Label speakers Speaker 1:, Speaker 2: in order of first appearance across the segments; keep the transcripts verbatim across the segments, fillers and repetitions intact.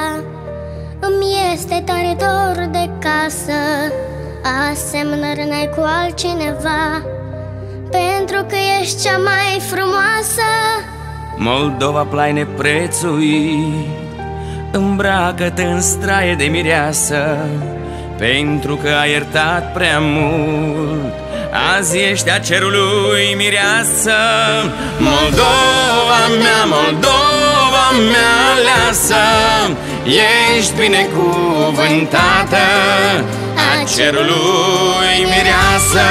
Speaker 1: Îmi este tare dor de casă, asemănări n-ai cu altcineva, pentru că ești cea mai frumoasă.
Speaker 2: Moldova plai neprețuit, îmbracă-te în straie de mireasă, pentru că ai iertat prea mult. Azi ești a cerului mireasă. Moldova mea, Moldova mea aleasă, ești binecuvântată, a cerului mireasă.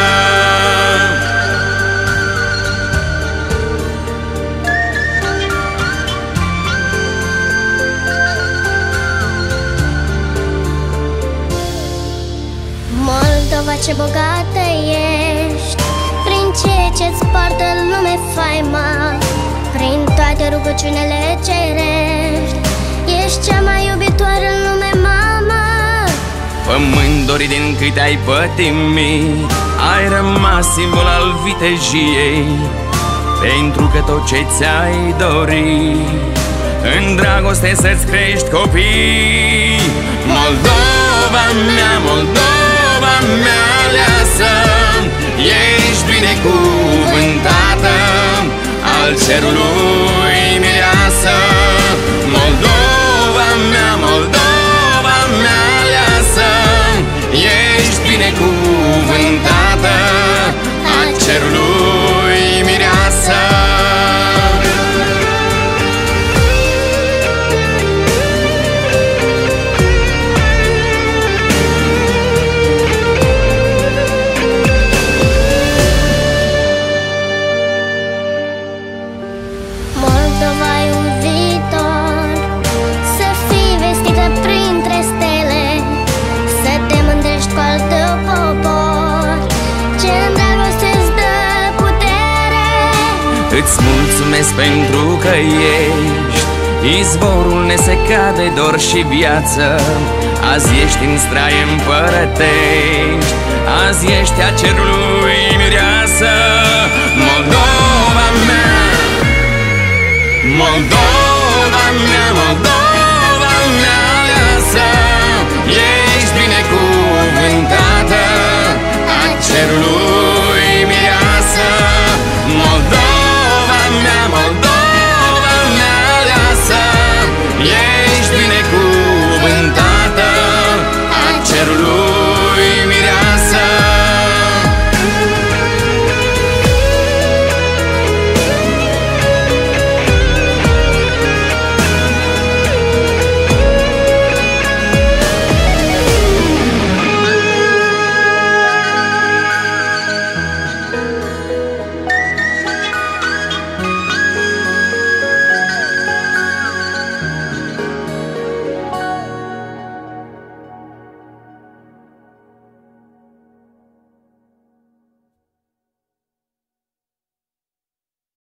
Speaker 1: Moldova, ce bogată ești, prin ceea ce-ți poartă în lume faima, prin toate rugăciunile cerești, ești cea mai iubitoare în lume, mama.
Speaker 2: Pământ dorit din cât ai pătimit, ai rămas simbol al vitejiei, pentru că tot ce ți-ai dorit, în dragoste să-ți crești copii. Moldova mea, Moldova mea aleasă, ești binecuvântată, al cerului mireasă. Moldova mea, Moldova mea aleasă, ești binecuvântată, al cerului mireasă.
Speaker 1: Moldova e un viitor, să fii vestită printre stele, să te mândrești cu al tău popor, ce în dragoste îți dă putere.
Speaker 2: Îți mulțumesc pentru că ești izvorul nesecat de dor și viață. Azi ești în straie împărătești, azi ești a cerului mireasă. Moldova mea, Moldova mea, Moldova